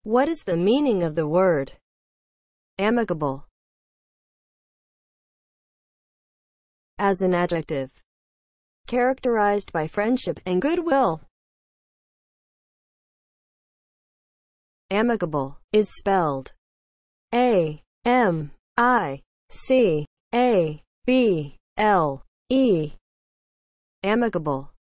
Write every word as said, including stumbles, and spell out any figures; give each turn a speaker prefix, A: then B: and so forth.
A: What is the meaning of the word amicable as an adjective, characterized by friendship and goodwill? Amicable is spelled A M I C A B L E. Amicable